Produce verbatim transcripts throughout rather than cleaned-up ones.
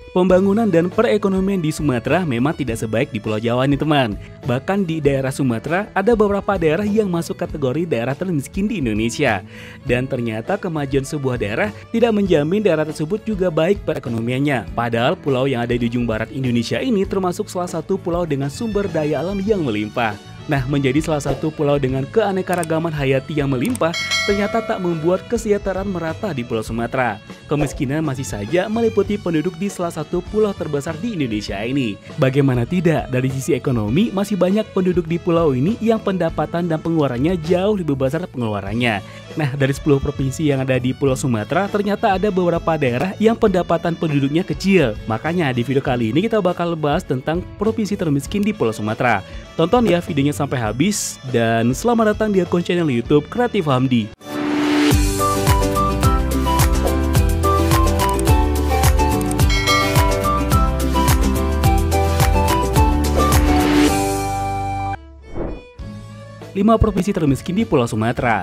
Pembangunan dan perekonomian di Sumatera memang tidak sebaik di Pulau Jawa nih teman. Bahkan di daerah Sumatera ada beberapa daerah yang masuk kategori daerah termiskin di Indonesia. Dan ternyata kemajuan sebuah daerah tidak menjamin daerah tersebut juga baik perekonomiannya. Padahal pulau yang ada di ujung barat Indonesia ini termasuk salah satu pulau dengan sumber daya alam yang melimpah. Nah, menjadi salah satu pulau dengan keanekaragaman hayati yang melimpah ternyata tak membuat kesejahteraan merata di Pulau Sumatera. Kemiskinan masih saja meliputi penduduk di salah satu pulau terbesar di Indonesia ini. Bagaimana tidak, dari sisi ekonomi masih banyak penduduk di pulau ini yang pendapatan dan pengeluarannya jauh lebih besar pengeluarannya. Nah, dari sepuluh provinsi yang ada di Pulau Sumatera, ternyata ada beberapa daerah yang pendapatan penduduknya kecil. Makanya di video kali ini kita bakal bahas tentang provinsi termiskin di Pulau Sumatera. Tonton ya videonya sampai habis, dan selamat datang di akun channel YouTube Kreatif Hamdi. lima provinsi termiskin di Pulau Sumatera.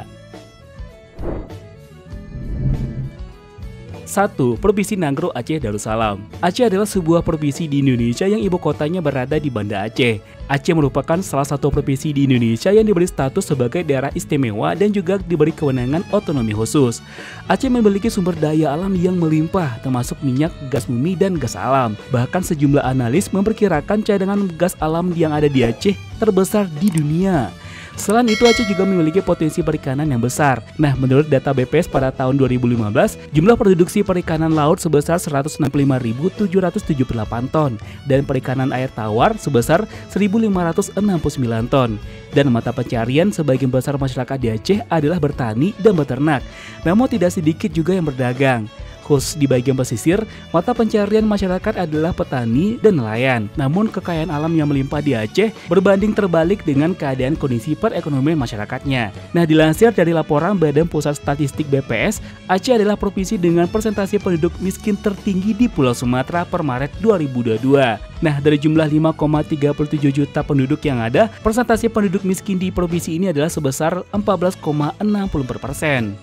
satu. Provinsi Nanggroe Aceh Darussalam. Aceh adalah sebuah provinsi di Indonesia yang ibu kotanya berada di Banda Aceh. Aceh merupakan salah satu provinsi di Indonesia yang diberi status sebagai daerah istimewa dan juga diberi kewenangan otonomi khusus. Aceh memiliki sumber daya alam yang melimpah, termasuk minyak, gas bumi, dan gas alam. Bahkan sejumlah analis memperkirakan cadangan gas alam yang ada di Aceh terbesar di dunia. Selain itu, Aceh juga memiliki potensi perikanan yang besar. Nah, menurut data B P S pada tahun dua ribu lima belas, jumlah produksi perikanan laut sebesar seratus enam puluh lima ribu tujuh ratus tujuh puluh delapan ton dan perikanan air tawar sebesar seribu lima ratus enam puluh sembilan ton. Dan mata pencarian sebagian besar masyarakat di Aceh adalah bertani dan beternak. Namun tidak sedikit juga yang berdagang. Khusus di bagian pesisir, mata pencarian masyarakat adalah petani dan nelayan. Namun kekayaan alam yang melimpah di Aceh berbanding terbalik dengan keadaan kondisi perekonomian masyarakatnya. Nah, dilansir dari laporan Badan Pusat Statistik B P S, Aceh adalah provinsi dengan persentase penduduk miskin tertinggi di Pulau Sumatera per Maret dua ribu dua puluh dua. Nah, dari jumlah lima koma tiga puluh tujuh juta penduduk yang ada, persentase penduduk miskin di provinsi ini adalah sebesar empat belas koma enam puluh empat persen.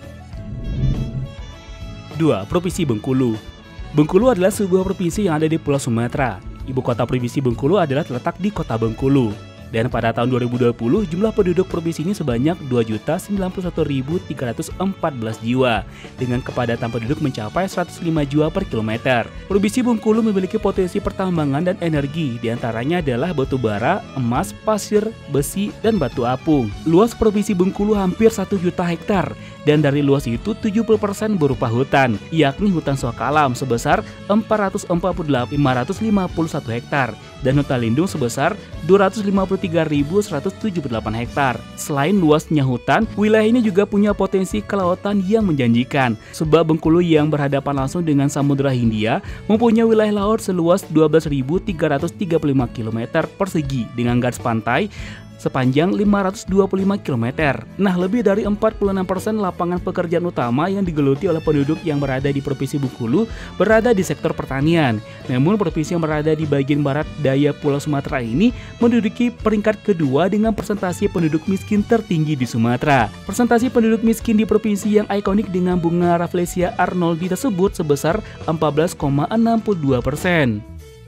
dua. Provinsi Bengkulu. Bengkulu adalah sebuah provinsi yang ada di Pulau Sumatera. Ibu kota provinsi Bengkulu adalah terletak di Kota Bengkulu. Dan pada tahun dua ribu dua puluh, jumlah penduduk provinsi ini sebanyak dua juta sembilan puluh satu ribu tiga ratus empat belas jiwa, dengan kepadatan penduduk mencapai seratus lima jiwa per kilometer. Provinsi Bengkulu memiliki potensi pertambangan dan energi, diantaranya adalah batu bara, emas, pasir, besi, dan batu apung. Luas provinsi Bengkulu hampir satu juta hektar, dan dari luas itu tujuh puluh persen berupa hutan, yakni hutan sokalam sebesar empat ratus empat puluh delapan ribu lima ratus lima puluh satu hektar, dan hutan lindung sebesar dua ratus lima puluh tiga ribu seratus tujuh puluh delapan hektar. Selain luasnya hutan, wilayah ini juga punya potensi kelautan yang menjanjikan, sebab Bengkulu yang berhadapan langsung dengan Samudra Hindia mempunyai wilayah laut seluas dua belas ribu tiga ratus tiga puluh lima kilometer persegi dengan garis pantai sepanjang lima ratus dua puluh lima kilometer. Nah, lebih dari empat puluh enam persen lapangan pekerjaan utama yang digeluti oleh penduduk yang berada di Provinsi Bengkulu berada di sektor pertanian. Namun, provinsi yang berada di bagian barat daya Pulau Sumatera ini menduduki peringkat kedua dengan persentase penduduk miskin tertinggi di Sumatera. Persentase penduduk miskin di provinsi yang ikonik dengan bunga Rafflesia arnoldii tersebut sebesar empat belas koma enam puluh dua persen.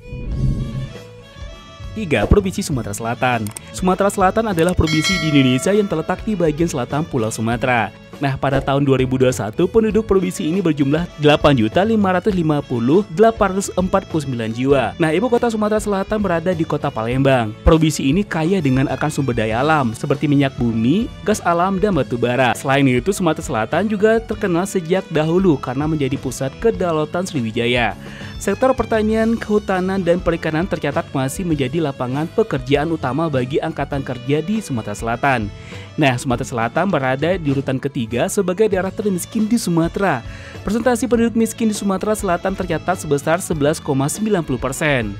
tiga. Provinsi Sumatera Selatan. Sumatera Selatan adalah provinsi di Indonesia yang terletak di bagian selatan Pulau Sumatera. Nah, pada tahun dua ribu dua puluh satu, penduduk provinsi ini berjumlah delapan juta lima ratus lima puluh ribu delapan ratus empat puluh sembilan jiwa. Nah, ibu kota Sumatera Selatan berada di Kota Palembang. Provinsi ini kaya dengan akan sumber daya alam seperti minyak bumi, gas alam, dan batu bara. Selain itu, Sumatera Selatan juga terkenal sejak dahulu karena menjadi pusat kedaulatan Sriwijaya. Sektor pertanian, kehutanan, dan perikanan tercatat masih menjadi lapangan pekerjaan utama bagi angkatan kerja di Sumatera Selatan. Nah, Sumatera Selatan berada di urutan ketiga sebagai daerah termiskin di Sumatera. Persentase penduduk miskin di Sumatera Selatan tercatat sebesar sebelas koma sembilan puluh persen.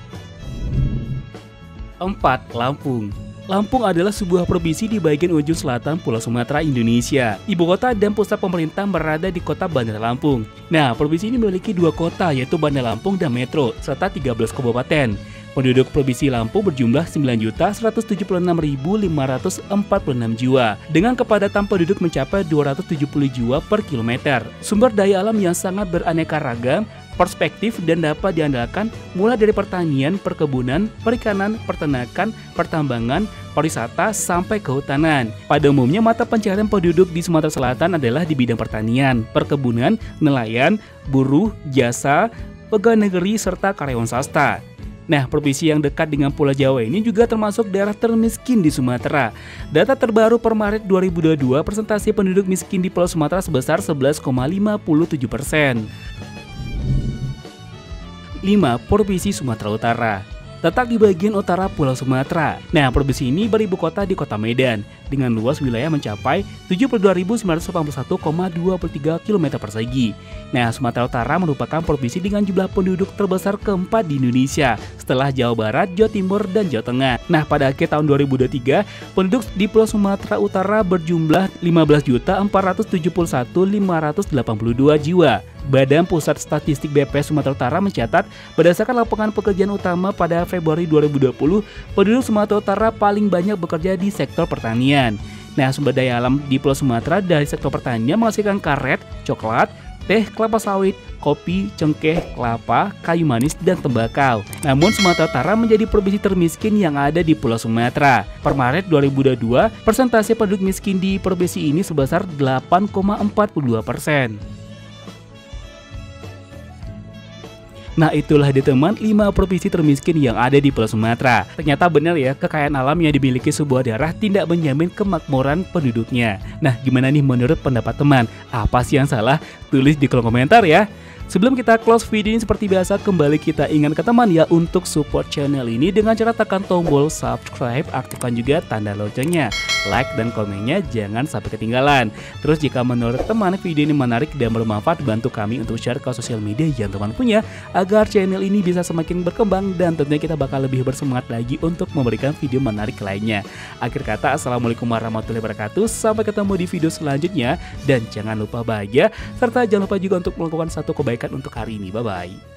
empat. Lampung. Lampung adalah sebuah provinsi di bagian ujung selatan Pulau Sumatera, Indonesia. Ibu kota dan pusat pemerintah berada di kota Bandar Lampung. Nah, provinsi ini memiliki dua kota, yaitu Bandar Lampung dan Metro, serta tiga belas kabupaten. Penduduk Provinsi Lampung berjumlah sembilan juta seratus tujuh puluh enam ribu lima ratus empat puluh enam jiwa, dengan kepadatan penduduk mencapai dua ratus tujuh puluh jiwa per kilometer. Sumber daya alam yang sangat beraneka ragam perspektif dan dapat diandalkan mulai dari pertanian, perkebunan, perikanan, peternakan, pertambangan, pariwisata, sampai kehutanan. Pada umumnya mata pencaharian penduduk di Sumatera Selatan adalah di bidang pertanian, perkebunan, nelayan, buruh, jasa, pegawai negeri, serta karyawan swasta. Nah, provinsi yang dekat dengan Pulau Jawa ini juga termasuk daerah termiskin di Sumatera. Data terbaru per Maret dua ribu dua puluh dua, persentase penduduk miskin di Pulau Sumatera sebesar sebelas koma lima puluh tujuh persen. lima. Provinsi Sumatera Utara. Letak di bagian utara Pulau Sumatera. Nah, provinsi ini beribu kota di Kota Medan dengan luas wilayah mencapai tujuh puluh dua ribu sembilan ratus delapan puluh satu koma dua tiga kilometer persegi. Nah, Sumatera Utara merupakan provinsi dengan jumlah penduduk terbesar keempat di Indonesia setelah Jawa Barat, Jawa Timur, dan Jawa Tengah. Nah, pada akhir tahun dua ribu dua puluh tiga, penduduk di Pulau Sumatera Utara berjumlah lima belas juta empat ratus tujuh puluh satu ribu lima ratus delapan puluh dua jiwa. Badan Pusat Statistik B P S Sumatera Utara mencatat berdasarkan lapangan pekerjaan utama pada Februari dua ribu dua puluh, penduduk Sumatera Utara paling banyak bekerja di sektor pertanian. Nah, sumber daya alam di Pulau Sumatera dari sektor pertanian menghasilkan karet, coklat, teh, kelapa sawit, kopi, cengkeh, kelapa, kayu manis, dan tembakau. Namun Sumatera Utara menjadi provinsi termiskin yang ada di Pulau Sumatera. Per Maret dua ribu dua puluh dua, persentase penduduk miskin di provinsi ini sebesar delapan koma empat puluh dua persen. Nah, itulah dia teman, lima provinsi termiskin yang ada di Pulau Sumatera. Ternyata benar ya, kekayaan alam yang dimiliki sebuah daerah tidak menjamin kemakmuran penduduknya. Nah, gimana nih menurut pendapat teman? Apa sih yang salah? Tulis di kolom komentar ya. Sebelum kita close video ini, seperti biasa kembali kita ingat ke teman ya untuk support channel ini dengan cara tekan tombol subscribe, aktifkan juga tanda loncengnya, like dan komennya jangan sampai ketinggalan. Terus jika menurut teman video ini menarik dan bermanfaat, bantu kami untuk share ke sosial media yang teman punya agar channel ini bisa semakin berkembang dan tentunya kita bakal lebih bersemangat lagi untuk memberikan video menarik lainnya. Akhir kata, assalamualaikum warahmatullahi wabarakatuh, sampai ketemu di video selanjutnya dan jangan lupa bahagia serta jangan lupa juga untuk melakukan satu kebaikan untuk hari ini. Bye bye.